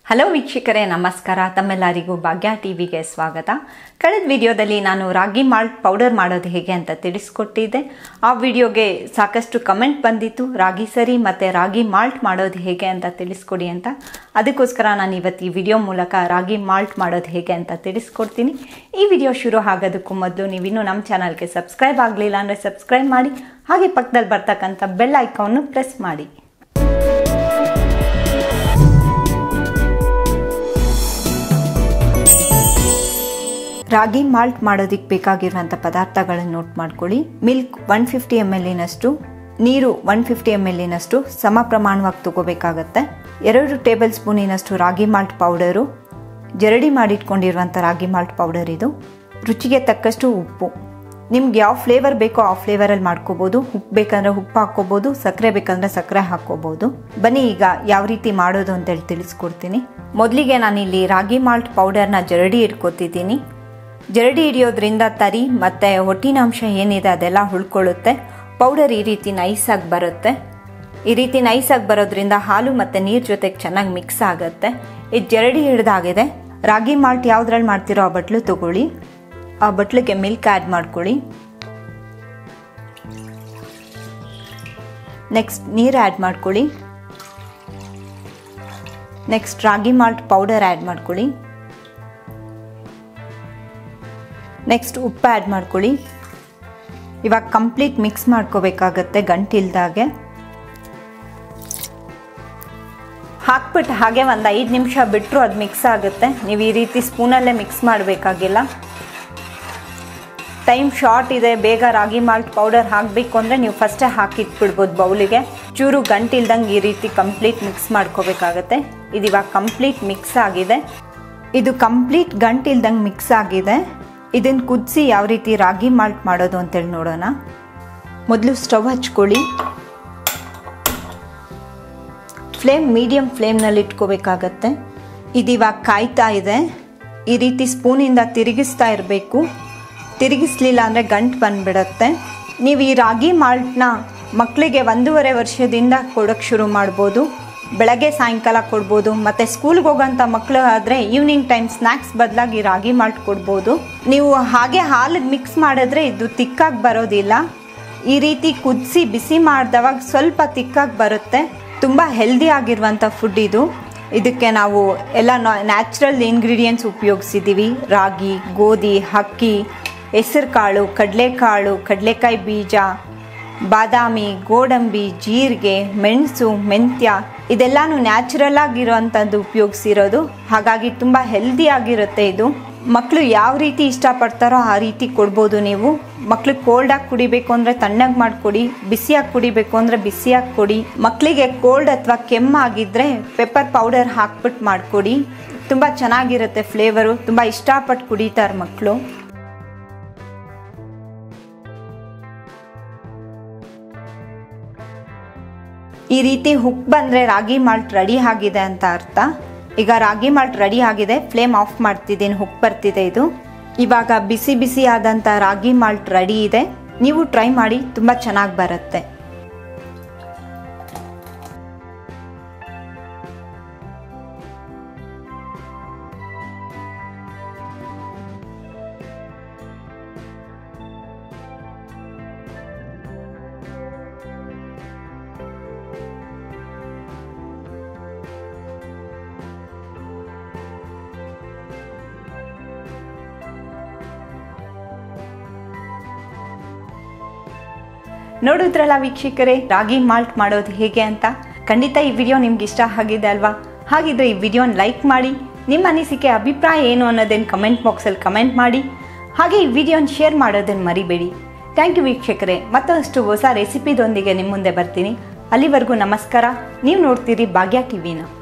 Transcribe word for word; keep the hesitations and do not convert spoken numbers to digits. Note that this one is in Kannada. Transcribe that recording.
ಹಲೋ ವೀಕ್ಷಕರೇ, ನಮಸ್ಕಾರ. ತಮ್ಮೆಲ್ಲರಿಗೂ ಭಾಗ್ಯ ಟಿವಿಗೆ ಸ್ವಾಗತ. ಕಳೆದ ವಿಡಿಯೋದಲ್ಲಿ ನಾನು ರಾಗಿ ಮಾಲ್ಟ್ ಪೌಡರ್ ಮಾಡೋದು ಹೇಗೆ ಅಂತ ತಿಳಿಸ್ಕೊಟ್ಟಿದ್ದೆ. ಆ ವಿಡಿಯೋಗೆ ಸಾಕಷ್ಟು ಕಮೆಂಟ್ ಬಂದಿತ್ತು, ರಾಗಿ ಸರಿ ಮತ್ತು ರಾಗಿ ಮಾಲ್ಟ್ ಮಾಡೋದು ಹೇಗೆ ಅಂತ ತಿಳಿಸ್ಕೊಡಿ ಅಂತ. ಅದಕ್ಕೋಸ್ಕರ ನಾನು ಇವತ್ತು ಈ ವಿಡಿಯೋ ಮೂಲಕ ರಾಗಿ ಮಾಲ್ಟ್ ಮಾಡೋದು ಹೇಗೆ ಅಂತ ತಿಳಿಸ್ಕೊಡ್ತೀನಿ. ಈ ವಿಡಿಯೋ ಶುರು ಆಗೋದಕ್ಕೂ ಮೊದಲು ನೀವಿನ್ನೂ ನಮ್ಮ ಚಾನಲ್ಗೆ ಸಬ್ಸ್ಕ್ರೈಬ್ ಆಗಲಿಲ್ಲ ಅಂದರೆ ಸಬ್ಸ್ಕ್ರೈಬ್ ಮಾಡಿ, ಹಾಗೆ ಪಕ್ಕದಲ್ಲಿ ಬರ್ತಕ್ಕಂಥ ಬೆಲ್ ಐಕಾನ್ನು ಪ್ರೆಸ್ ಮಾಡಿ. ರಾಗಿ ಮಾಲ್ಟ್ ಮಾಡೋದಕ್ಕೆ ಬೇಕಾಗಿರುವಂಥ ಪದಾರ್ಥಗಳನ್ನು ನೋಟ್ ಮಾಡ್ಕೊಳ್ಳಿ. ಮಿಲ್ಕ್ ಒನ್ ಫಿಫ್ಟಿ ಎಮ್ ಎಲ್ಲಿನಷ್ಟು, ನೀರು ಒನ್ ಫಿಫ್ಟಿ ಎಮ್ ಎಲ್ಲಿನಷ್ಟು ಸಮ ಪ್ರಮಾಣವಾಗಿ ತಗೋಬೇಕಾಗತ್ತೆ. ಎರಡು ಟೇಬಲ್ ಸ್ಪೂನಿನಷ್ಟು ರಾಗಿ ಮಾಲ್ಟ್ ಪೌಡರು, ಜರಡಿ ಮಾಡಿಟ್ಕೊಂಡಿರುವಂಥ ರಾಗಿ ಮಾಲ್ಟ್ ಪೌಡರ್ ಇದು. ರುಚಿಗೆ ತಕ್ಕಷ್ಟು ಉಪ್ಪು. ನಿಮ್ಗೆ ಯಾವ ಫ್ಲೇವರ್ ಬೇಕೋ ಆ ಫ್ಲೇವರಲ್ಲಿ ಮಾಡ್ಕೋಬೋದು. ಉಪ್ಪು ಬೇಕಂದ್ರೆ ಉಪ್ಪು ಹಾಕ್ಕೋಬೋದು, ಸಕ್ಕರೆ ಬೇಕಂದ್ರೆ ಸಕ್ಕರೆ ಹಾಕ್ಕೋಬೋದು. ಬನ್ನಿ ಈಗ ಯಾವ ರೀತಿ ಮಾಡೋದು ಅಂತೇಳಿ ತಿಳಿಸ್ಕೊಡ್ತೀನಿ. ಮೊದಲಿಗೆ ನಾನಿಲ್ಲಿ ರಾಗಿ ಮಾಲ್ಟ್ ಪೌಡರ್ನ ಜರಡಿ ಇಟ್ಕೋತಿದ್ದೀನಿ. ಜರಡಿ ಹಿಡಿಯೋದ್ರಿಂದ ತರಿ ಮತ್ತು ಹೊಟ್ಟಿನಾಂಶ ಏನಿದೆ ಅದೆಲ್ಲ ಉಳ್ಕೊಳ್ಳುತ್ತೆ. ಪೌಡರ್ ಈ ರೀತಿ ನೈಸಾಗಿ ಬರುತ್ತೆ. ಈ ರೀತಿ ನೈಸಾಗಿ ಬರೋದ್ರಿಂದ ಹಾಲು ಮತ್ತು ನೀರು ಜೊತೆಗೆ ಚೆನ್ನಾಗಿ ಮಿಕ್ಸ್ ಆಗುತ್ತೆ. ಇದು ಜರಡಿ ಹಿಡ್ದಾಗಿದೆ. ರಾಗಿ ಮಾಲ್ಟ್ ಯಾವುದ್ರಲ್ಲಿ ಮಾಡ್ತಿರೋ ಆ ಬಟ್ಲು ತಗೊಳ್ಳಿ. ಆ ಬಟ್ಲಿಗೆ ಮಿಲ್ಕ್ ಆ್ಯಡ್ ಮಾಡ್ಕೊಳ್ಳಿ. ನೆಕ್ಸ್ಟ್ ನೀರು ಆ್ಯಡ್ ಮಾಡ್ಕೊಳ್ಳಿ. ನೆಕ್ಸ್ಟ್ ರಾಗಿ ಮಾಲ್ಟ್ ಪೌಡರ್ ಆ್ಯಡ್ ಮಾಡ್ಕೊಳ್ಳಿ. ನೆಕ್ಸ್ಟ್ ಉಪ್ಪು ಆ್ಯಡ್ ಮಾಡ್ಕೊಳ್ಳಿ. ಇವಾಗ ಕಂಪ್ಲೀಟ್ ಮಿಕ್ಸ್ ಮಾಡ್ಕೋಬೇಕಾಗತ್ತೆ ಗಂಟಿಲ್ದಾಗೆ. ಹಾಕ್ಬಿಟ್ಟು ಹಾಗೆ ಒಂದು ಐದು ನಿಮಿಷ ಬಿಟ್ಟರು ಅದು ಮಿಕ್ಸ್ ಆಗುತ್ತೆ. ನೀವು ಈ ರೀತಿ ಸ್ಪೂನಲ್ಲೇ ಮಿಕ್ಸ್ ಮಾಡಬೇಕಾಗಿಲ್ಲ. ಟೈಮ್ ಶಾರ್ಟ್ ಇದೆ, ಬೇಗ ರಾಗಿ ಮಾಲ್ಟ್ ಪೌಡರ್ ಹಾಕಬೇಕು ಅಂದರೆ ನೀವು ಫಸ್ಟೇ ಹಾಕಿಟ್ಬಿಡ್ಬೋದು ಬೌಲಿಗೆ. ಚೂರು ಗಂಟಿಲ್ದಂಗೆ ಈ ರೀತಿ ಕಂಪ್ಲೀಟ್ ಮಿಕ್ಸ್ ಮಾಡ್ಕೋಬೇಕಾಗತ್ತೆ. ಇದು ಇವಾಗ ಕಂಪ್ಲೀಟ್ ಮಿಕ್ಸ್ ಆಗಿದೆ. ಇದು ಕಂಪ್ಲೀಟ್ ಗಂಟಿಲ್ದಂಗೆ ಮಿಕ್ಸ್ ಆಗಿದೆ. ಇದನ್ನು ಕುದಿಸಿ ಯಾವ ರೀತಿ ರಾಗಿ ಮಾಲ್ಟ್ ಮಾಡೋದು ಅಂತೇಳಿ ನೋಡೋಣ. ಮೊದಲು ಸ್ಟವ್ ಹಚ್ಕೊಳ್ಳಿ. ಫ್ಲೇಮ್ ಮೀಡಿಯಂ ಫ್ಲೇಮ್ನಲ್ಲಿ ಇಟ್ಕೋಬೇಕಾಗತ್ತೆ. ಇದಿವಾಗ ಕಾಯ್ತಾ ಇದೆ. ಈ ರೀತಿ ಸ್ಪೂನಿಂದ ತಿರುಗಿಸ್ತಾ ಇರಬೇಕು. ತಿರುಗಿಸ್ಲಿಲ್ಲ ಅಂದರೆ ಗಂಟು ಬಂದುಬಿಡತ್ತೆ. ನೀವು ಈ ರಾಗಿ ಮಾಲ್ಟ್ನ ಮಕ್ಕಳಿಗೆ ಒಂದೂವರೆ ವರ್ಷದಿಂದ ಕೊಡೋಕ್ಕೆ ಶುರು ಮಾಡ್ಬೋದು. ಬೆಳಗ್ಗೆ ಸಾಯಂಕಾಲ ಕೊಡ್ಬೋದು. ಮತ್ತು ಸ್ಕೂಲ್ಗೆ ಹೋಗೋಂಥ ಮಕ್ಕಳು ಆದರೆ ಈವ್ನಿಂಗ್ ಟೈಮ್ ಸ್ನ್ಯಾಕ್ಸ್ ಬದಲಾಗಿ ರಾಗಿ ಮಾಲ್ಟ್ ಕೊಡ್ಬೋದು. ನೀವು ಹಾಗೆ ಹಾಲಿಗೆ ಮಿಕ್ಸ್ ಮಾಡಿದ್ರೆ ಇದು ತಿಕ್ಕಾಗಿ ಬರೋದಿಲ್ಲ. ಈ ರೀತಿ ಕುದಿಸಿ ಬಿಸಿ ಮಾಡಿದವಾಗ ಸ್ವಲ್ಪ ತಿಕ್ಕಾಗಿ ಬರುತ್ತೆ. ತುಂಬ ಹೆಲ್ದಿ ಆಗಿರುವಂಥ ಫುಡ್ ಇದು. ಇದಕ್ಕೆ ನಾವು ಎಲ್ಲ ನ್ಯಾಚುರಲ್ ಇಂಗ್ರೀಡಿಯೆಂಟ್ಸ್ ಉಪಯೋಗಿಸಿದ್ದೀವಿ. ರಾಗಿ, ಗೋಧಿ, ಅಕ್ಕಿ, ಹೆಸರು ಕಾಳು, ಕಡಲೆಕಾಳು, ಕಡಲೆಕಾಯಿ ಬೀಜ, ಬಾದಾಮಿ, ಗೋಡಂಬಿ, ಜೀರಿಗೆ, ಮೆಣಸು, ಮೆಂತ್ಯ ಇದೆಲ್ಲನೂ ನ್ಯಾಚುರಲ್ ಆಗಿರೋವಂಥದ್ದು ಉಪಯೋಗಿಸಿರೋದು. ಹಾಗಾಗಿ ತುಂಬ ಹೆಲ್ದಿ ಆಗಿರುತ್ತೆ ಇದು. ಮಕ್ಕಳು ಯಾವ ರೀತಿ ಇಷ್ಟಪಡ್ತಾರೋ ಆ ರೀತಿ ಕೊಡ್ಬೋದು ನೀವು. ಮಕ್ಕಳು ಕೋಲ್ಡಾಗಿ ಕುಡಿಬೇಕು ಅಂದರೆ ತಣ್ಣಗೆ ಮಾಡಿಕೊಡಿ, ಬಿಸಿಯಾಗಿ ಕುಡಿಬೇಕು ಅಂದರೆ ಬಿಸಿಯಾಗಿ ಕೊಡಿ. ಮಕ್ಕಳಿಗೆ ಕೋಲ್ಡ್ ಅಥವಾ ಕೆಮ್ಮಾಗಿದ್ದರೆ ಪೆಪ್ಪರ್ ಪೌಡರ್ ಹಾಕ್ಬಿಟ್ಟು ಮಾಡಿಕೊಡಿ. ತುಂಬ ಚೆನ್ನಾಗಿರುತ್ತೆ ಫ್ಲೇವರು. ತುಂಬ ಇಷ್ಟಪಟ್ಟು ಕುಡಿತಾರೆ ಮಕ್ಕಳು. ಈ ರೀತಿ ಹುಕ್ ಬಂದರೆ ರಾಗಿ ಮಾಲ್ಟ್ ರೆಡಿ ಆಗಿದೆ ಅಂತ ಅರ್ಥ. ಈಗ ರಾಗಿ ಮಾಲ್ಟ್ ರೆಡಿ ಆಗಿದೆ. ಫ್ಲೇಮ್ ಆಫ್ ಮಾಡ್ತಿದ್ದೀನಿ. ಹುಕ್ ಬರ್ತಿದೆ ಇದು. ಇವಾಗ ಬಿಸಿ ಬಿಸಿ ಆದಂಥ ರಾಗಿ ಮಾಲ್ಟ್ ರೆಡಿ ಇದೆ. ನೀವು ಟ್ರೈ ಮಾಡಿ, ತುಂಬ ಚೆನ್ನಾಗಿ ಬರುತ್ತೆ. ನೋಡಿದ್ರಲ್ಲ ವೀಕ್ಷಕರೇ, ರಾಗಿ ಮಾಲ್ಟ್ ಮಾಡೋದು ಹೇಗೆ ಅಂತ. ಖಂಡಿತ ಈ ವಿಡಿಯೋ ನಿಮ್ಗೆ ಇಷ್ಟ ಆಗಿದೆ ಅಲ್ವಾ? ಹಾಗಿದ್ರೆ ಈ ವಿಡಿಯೋನ ಲೈಕ್ ಮಾಡಿ. ನಿಮ್ಮ ಅನಿಸಿಕೆ, ಅಭಿಪ್ರಾಯ ಏನು ಅನ್ನೋದನ್ನು ಕಮೆಂಟ್ ಬಾಕ್ಸಲ್ಲಿ ಕಮೆಂಟ್ ಮಾಡಿ. ಹಾಗೆ ಈ ವಿಡಿಯೋನ ಶೇರ್ ಮಾಡೋದನ್ನು ಮರಿಬೇಡಿ. ಥ್ಯಾಂಕ್ ಯು ವೀಕ್ಷಕರೇ. ಮತ್ತಷ್ಟು ಹೊಸ ರೆಸಿಪಿದೊಂದಿಗೆ ನಿಮ್ಮ ಮುಂದೆ ಬರ್ತೀನಿ. ಅಲ್ಲಿವರೆಗೂ ನಮಸ್ಕಾರ. ನೀವು ನೋಡ್ತೀರಿ ಭಾಗ್ಯ ಟಿವಿನ.